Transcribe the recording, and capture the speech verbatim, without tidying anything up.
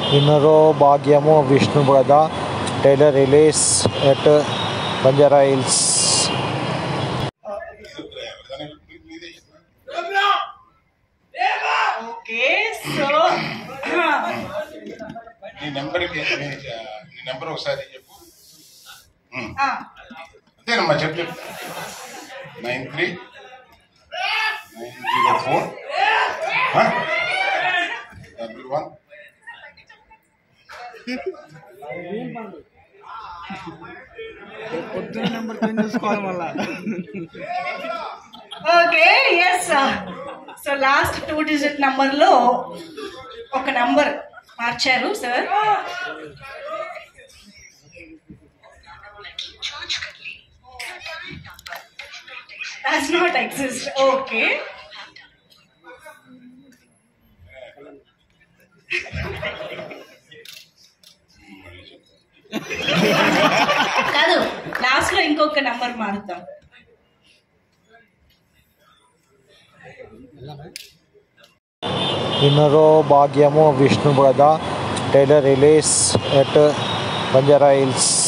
Inaro Bhagyamo Vishnu Brother Taylor release at Banjara Hills. Okay, so నీ number నీ number ఒకసారి చెప్పు. అంతేనమ్మా చెప్పు చెప్పు nine three nine zero four double one పొద్దున నెంబర్ చేంజ్ చేసుకోవాలి మళ్ళా. Okay yes so last two digit number లో ఒక నంబర్ మార్చారు sir. Does not exist. Okay కాదు, లాస్ట్ లో ఇంకొక నంబర్ మారుద్దాం. Inaro Bhagyamo Vishnu Brother Taylor release at Banjara Hills.